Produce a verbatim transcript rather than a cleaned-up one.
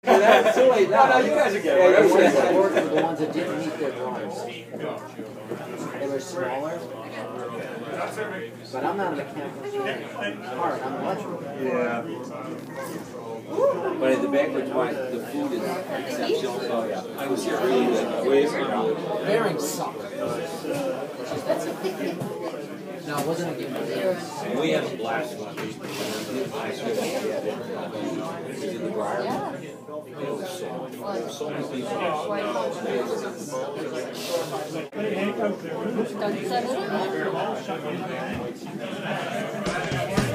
That's too late now. No, no, you guys are good. Yeah, The you ones should- that worked were the ones that didn't meet their drawings. They were smaller. But I'm not a mechanical. It's hard. I'm electrical. Yeah. But in the backwards wine, the food is exceptional. I was here earlier, way around. Bearings suck. That's a No, it wasn't a game. And we have a blast one. In the briar. It was so much fun. So many people. Don't set it up.